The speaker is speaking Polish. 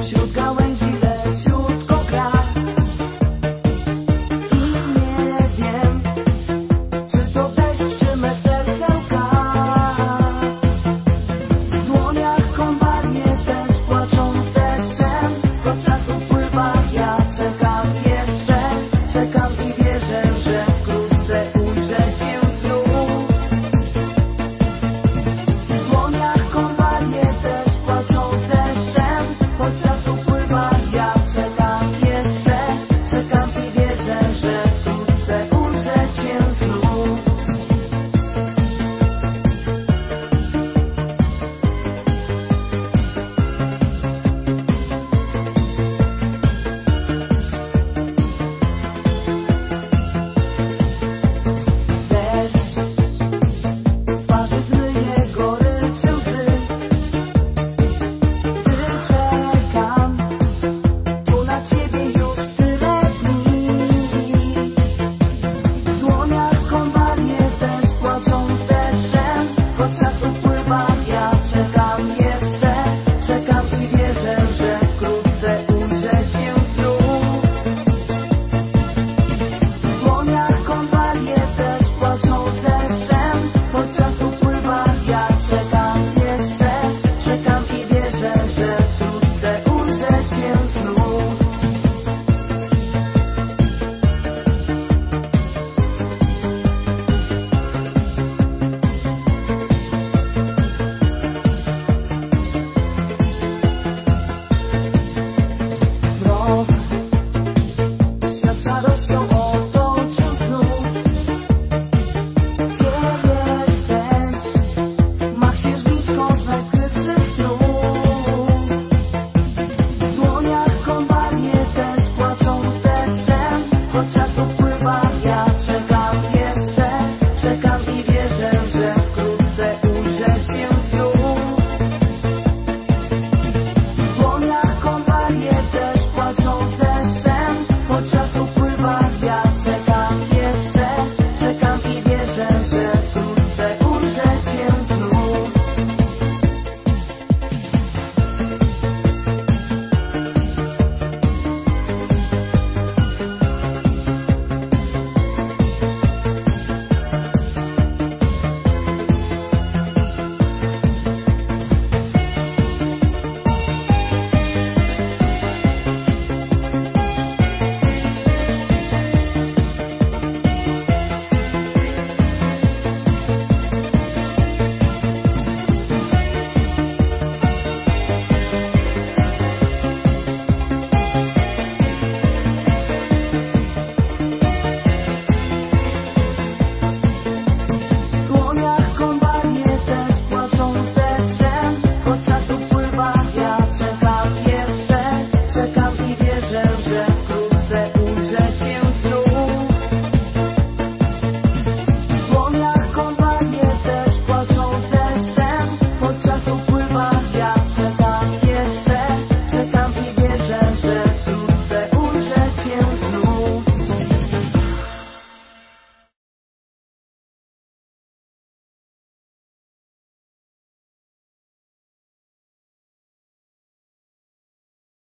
wśród gałęzi leciutko gra. I nie wiem, czy to deszcz, czy me serce łka. W dłoniach konwalie też płaczą z deszczem. Chod czasu pływa, ja czekam jeszcze. Czekam i wierzę, że wkrótce ujrzę cię znów. W dłoniach konwalie też płaczą z deszczem. Chod czasu pływa, ja czekam jeszcze. Czekam i wierzę, że wkrótce ujrzę cię znów. Deszcz z twarzy zmyje goryczy łzy. Gdy czekam tu na ciebie już tyle dni. W dłoniach konwalie też płaczą z deszczem. Chod czasu pływa, ja czekam jeszcze. Czekam i wierzę, że wkrótce ujrzę cię znów. W dłoniach konwalie też płaczą z deszczem. Chod czasu pływa, ja czekam jeszcze. Czekam i wierzę, że wkrótce ujrzę cię